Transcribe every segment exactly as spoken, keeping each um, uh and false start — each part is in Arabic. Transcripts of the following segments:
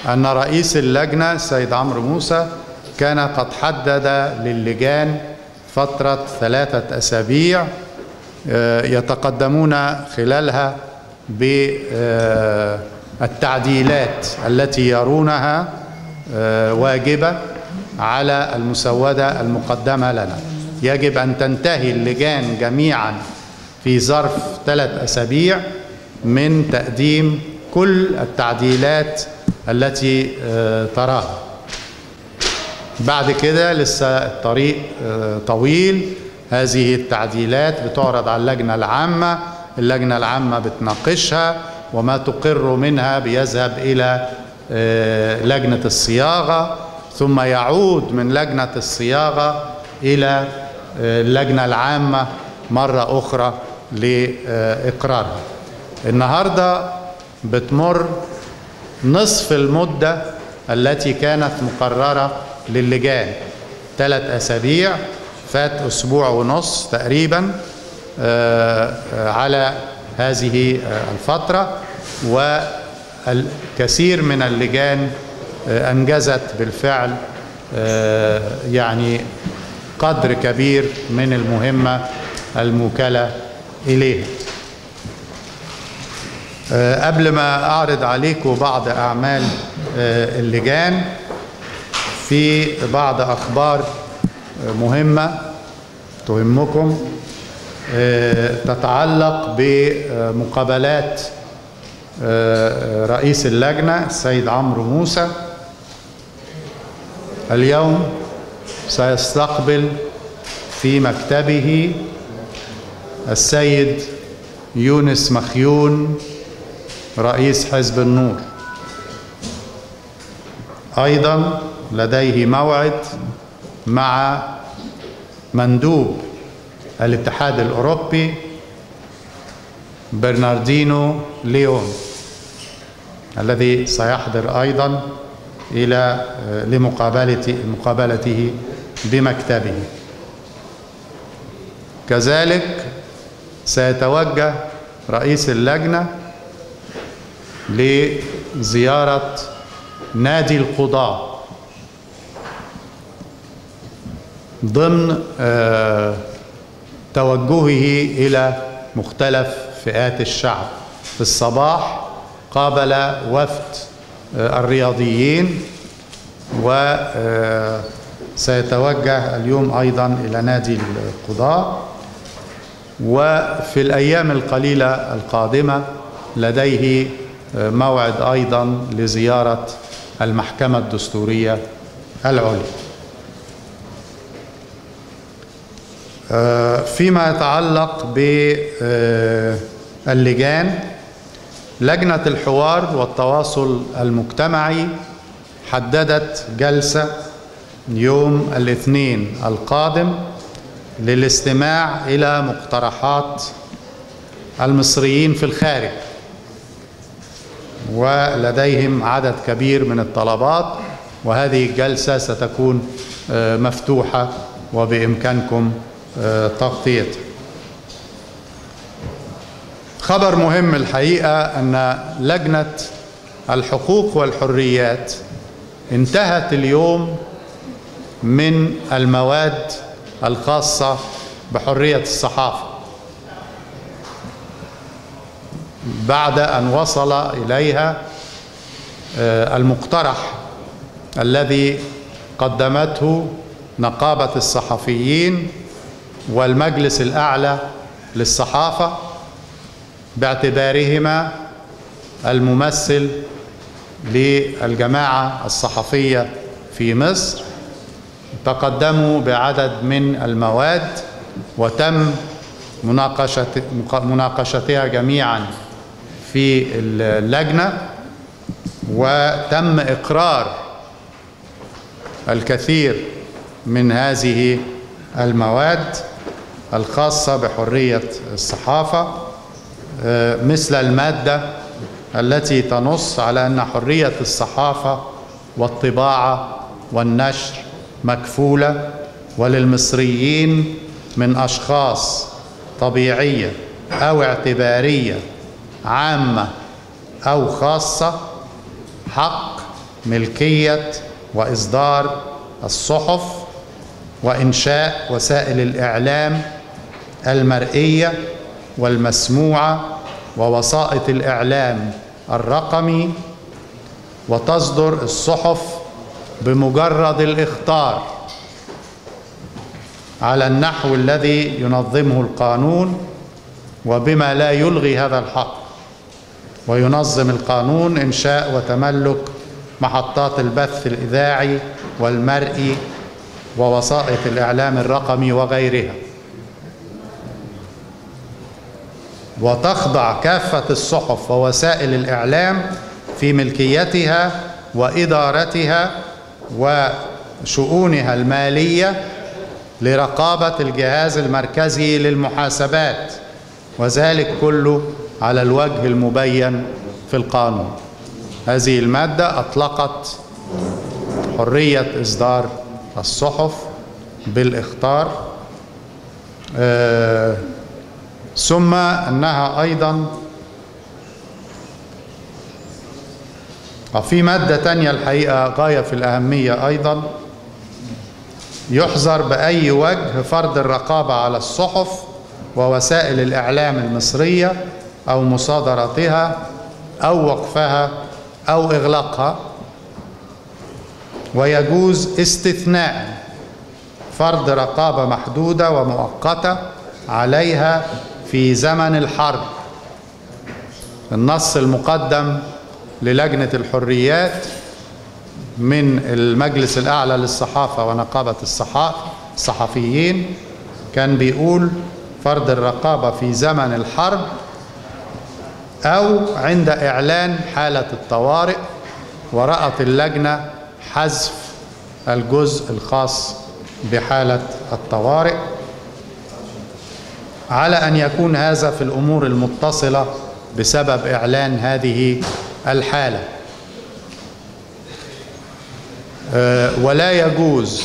أن رئيس اللجنة السيد عمرو موسى كان قد حدد للجان فترة ثلاثة أسابيع يتقدمون خلالها بالتعديلات التي يرونها واجبة على المسودة المقدمة لنا. يجب أن تنتهي اللجان جميعا في ظرف ثلاث أسابيع من تقديم كل التعديلات التي تراها. بعد كده لسه الطريق طويل. هذه التعديلات بتعرض على اللجنة العامة، اللجنة العامة بتناقشها، وما تقر منها بيذهب إلى لجنة الصياغة، ثم يعود من لجنة الصياغة إلى اللجنة العامة مرة أخرى لإقرارها. النهاردة بتمر نصف المدة التي كانت مقررة للجان، ثلاث أسابيع، فات أسبوع ونص تقريبا على هذه الفترة، والكثير من اللجان أنجزت بالفعل يعني قدر كبير من المهمة الموكلة إليها. قبل ما أعرض عليكم بعض أعمال اللجان، في بعض أخبار مهمة تهمكم تتعلق بمقابلات رئيس اللجنة السيد عمرو موسى. اليوم سيستقبل في مكتبه السيد يونس مخيون رئيس حزب النور. أيضا لديه موعد مع مندوب الاتحاد الأوروبي برناردينو ليون، الذي سيحضر أيضا إلى لمقابلته بمكتبه. كذلك سيتوجه رئيس اللجنة لزيارة نادي القضاة ضمن توجهه إلى مختلف فئات الشعب. في الصباح قابل وفد الرياضيين، وسيتوجه اليوم أيضا إلى نادي القضاة. وفي الأيام القليلة القادمة لديه موعد أيضا لزيارة المحكمة الدستورية العليا. فيما يتعلق باللجان، لجنة الحوار والتواصل المجتمعي حددت جلسة يوم الاثنين القادم للاستماع إلى مقترحات المصريين في الخارج، ولديهم عدد كبير من الطلبات، وهذه الجلسة ستكون مفتوحة وبإمكانكم تغطيتها. خبر مهم الحقيقة أن لجنة الحقوق والحريات انتهت اليوم من المواد الخاصة بحرية الصحافة بعد أن وصل إليها المقترح الذي قدمته نقابة الصحفيين والمجلس الأعلى للصحافة، باعتبارهما الممثل للجماعة الصحفية في مصر. تقدموا بعدد من المواد وتم مناقشة مناقشتها جميعا في اللجنة، وتم إقرار الكثير من هذه المواد الخاصة بحرية الصحافة، مثل المادة التي تنص على أن حرية الصحافة والطباعة والنشر مكفولة وللمصريين من أشخاص طبيعية أو اعتبارية عامة أو خاصة حق ملكية وإصدار الصحف وإنشاء وسائل الإعلام المرئية والمسموعة ووسائط الإعلام الرقمي، وتصدر الصحف بمجرد الإخطار على النحو الذي ينظمه القانون وبما لا يلغي هذا الحق. وينظم القانون إنشاء وتملك محطات البث الإذاعي والمرئي ووسائط الإعلام الرقمي وغيرها. وتخضع كافة الصحف ووسائل الإعلام في ملكيتها وإدارتها وشؤونها المالية لرقابة الجهاز المركزي للمحاسبات، وذلك كله على الوجه المبين في القانون. هذه المادة أطلقت حرية إصدار الصحف بالإخطار، آه ثم أنها أيضا في مادة تانية الحقيقة غاية في الأهمية أيضا: يحظر بأي وجه فرض الرقابة على الصحف ووسائل الإعلام المصرية أو مصادرتها أو وقفها أو إغلاقها، ويجوز استثناء فرض رقابة محدودة ومؤقتة عليها في زمن الحرب. النص المقدم للجنة الحريات من المجلس الأعلى للصحافة ونقابة الصحفيين كان بيقول فرض الرقابة في زمن الحرب أو عند إعلان حالة الطوارئ، ورأت اللجنة حذف الجزء الخاص بحالة الطوارئ على أن يكون هذا في الأمور المتصلة بسبب إعلان هذه الحالة. ولا يجوز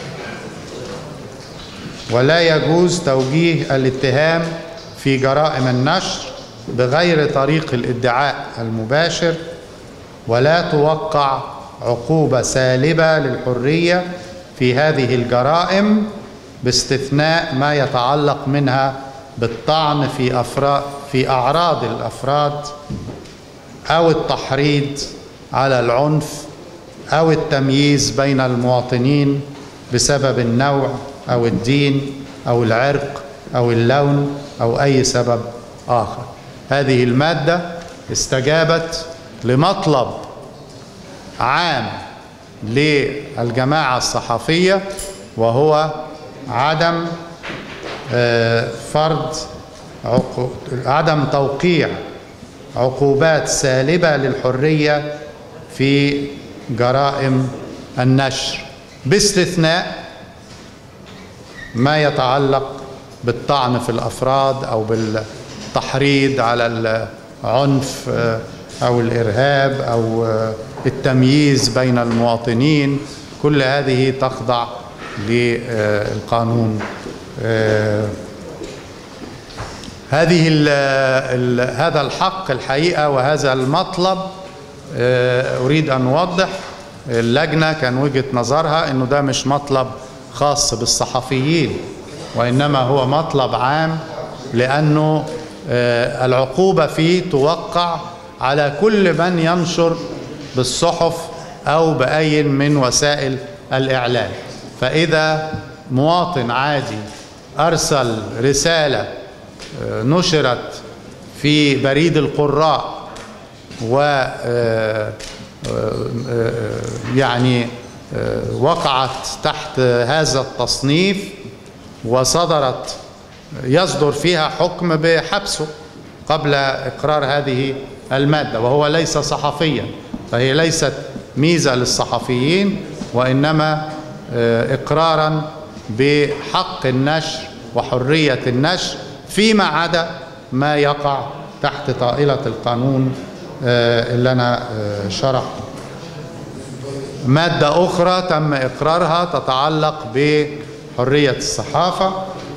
ولا يجوز توجيه الاتهام في جرائم النشر بغير طريق الادعاء المباشر، ولا توقع عقوبة سالبة للحرية في هذه الجرائم باستثناء ما يتعلق منها بالطعن في أفراد في أعراض الأفراد أو التحريض على العنف أو التمييز بين المواطنين بسبب النوع أو الدين أو العرق أو اللون أو أي سبب آخر. هذه المادة استجابت لمطلب عام للجماعة الصحفية، وهو عدم فرض عدم توقيع عقوبات سالبة للحرية في جرائم النشر، باستثناء ما يتعلق بالطعن في الأفراد أو بالتحريض على العنف أو الإرهاب أو التمييز بين المواطنين. كل هذه تخضع للقانون. هذه ال ال هذا الحق الحقيقة وهذا المطلب أريد أن أوضح. اللجنة كان وجهة نظرها أنه ده مش مطلب خاص بالصحفيين، وإنما هو مطلب عام، لأنه العقوبة فيه توقع على كل من ينشر بالصحف أو بأي من وسائل الإعلام. فإذا مواطن عادي أرسل رسالة نشرت في بريد القراء و يعني وقعت تحت هذا التصنيف وصدرت يصدر فيها حكم بحبسه قبل إقرار هذه المادة، وهو ليس صحفيا، فهي ليست ميزة للصحفيين، وإنما إقرارا بحق النشر وحرية النشر فيما عدا ما يقع تحت طائلة القانون اللي أنا شرحته. مادة أخرى تم إقرارها تتعلق بحرية الصحافة.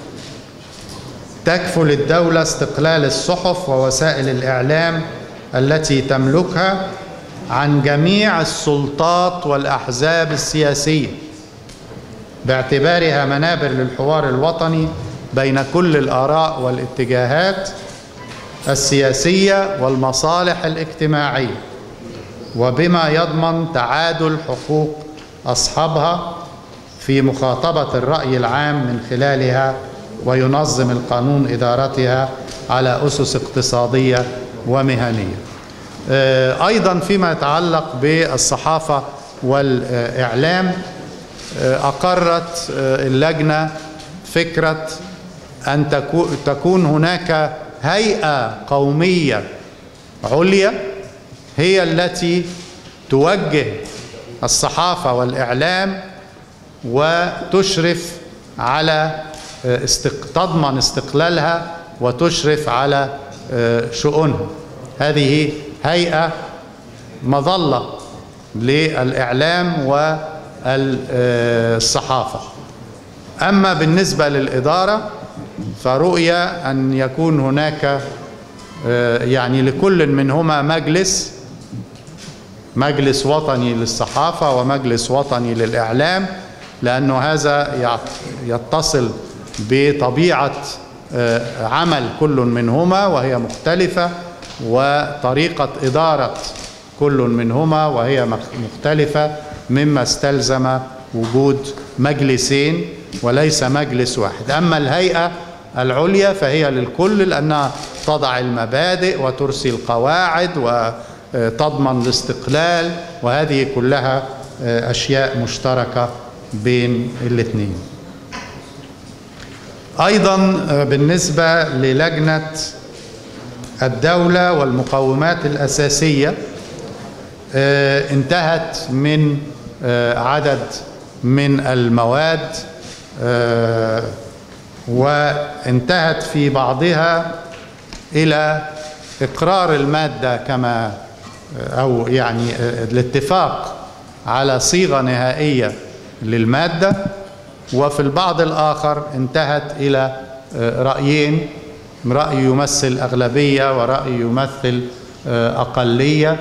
تكفل الدولة استقلال الصحف ووسائل الإعلام التي تملكها عن جميع السلطات والأحزاب السياسية باعتبارها منابر للحوار الوطني بين كل الآراء والاتجاهات السياسية والمصالح الاجتماعية، وبما يضمن تعادل حقوق أصحابها في مخاطبة الرأي العام من خلالها، وينظم القانون إدارتها على أسس اقتصادية ومهنية. أيضا فيما يتعلق بالصحافة والإعلام، أقرت اللجنة فكرة أن تكون هناك هيئة قومية عليا هي التي توجه الصحافة والإعلام وتشرف على استق... تضمن استقلالها وتشرف على شؤونها. هذه هيئة مظلة للإعلام والصحافة. أما بالنسبة للإدارة فرؤية أن يكون هناك يعني لكل منهما مجلس مجلس وطني للصحافة ومجلس وطني للإعلام، لأنه هذا يتصل بطبيعة عمل كل منهما وهي مختلفة، وطريقة إدارة كل منهما وهي مختلفة، مما استلزم وجود مجلسين وليس مجلس واحد. أما الهيئة العليا فهي للكل، لأنها تضع المبادئ وترسي القواعد وتضمن الاستقلال، وهذه كلها أشياء مشتركة بين الاثنين. أيضا بالنسبة للجنة الدولة والمقومات الأساسية، انتهت من عدد من المواد، وانتهت في بعضها إلى إقرار المادة كما أو يعني الاتفاق على صيغة نهائية للمادة، وفي البعض الآخر انتهت إلى رأيين، رأي يمثل أغلبية ورأي يمثل أقلية،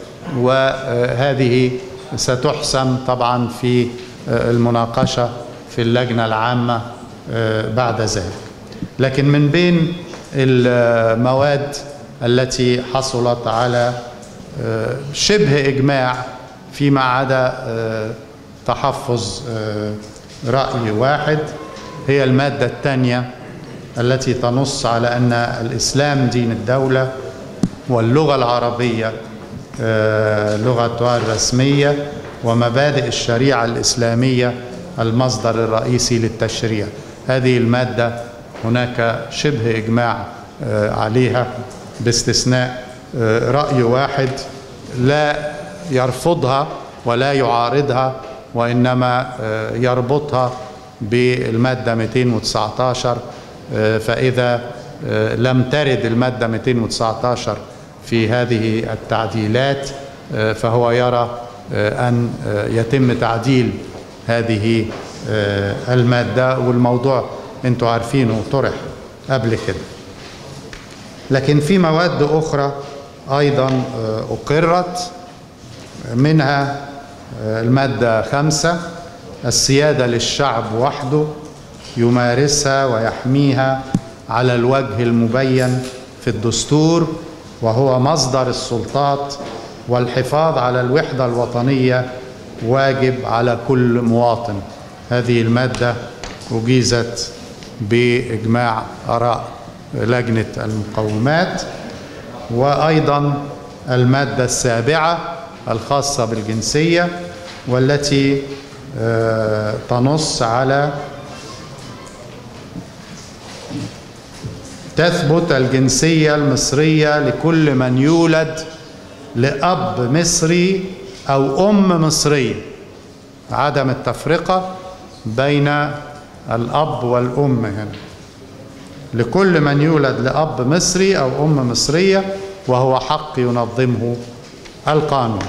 وهذه ستحسم طبعا في المناقشة في اللجنة العامة بعد ذلك. لكن من بين المواد التي حصلت على شبه إجماع فيما عدا تحفظ رأي واحد، هي المادة الثانية التي تنص على أن الإسلام دين الدولة، واللغة العربية لغتها الرسمية، ومبادئ الشريعة الإسلامية المصدر الرئيسي للتشريع. هذه المادة هناك شبه إجماع عليها باستثناء رأي واحد لا يرفضها ولا يعارضها، وإنما يربطها بالمادة مئتين وتسعة عشر. فإذا لم ترد المادة مئتين وتسعة عشر في هذه التعديلات فهو يرى أن يتم تعديل هذه المادة، والموضوع انتوا عارفينه طرح قبل كده. لكن في مواد أخرى أيضا أقرت، منها المادة خمسة: السيادة للشعب وحده يمارسها ويحميها على الوجه المبين في الدستور، وهو مصدر السلطات، والحفاظ على الوحدة الوطنية واجب على كل مواطن. هذه المادة أجيزت بإجماع آراء لجنة المقومات. وأيضا المادة السابعة الخاصة بالجنسية، والتي تنص على تثبت الجنسية المصرية لكل من يولد لأب مصري أو أم مصرية، عدم التفرقة بين الأب والأم هنا، لكل من يولد لأب مصري أو أم مصرية، وهو حق ينظمه القانون.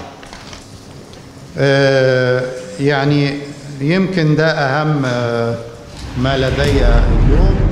آه يعني يمكن ده أهم ما لدي اليوم.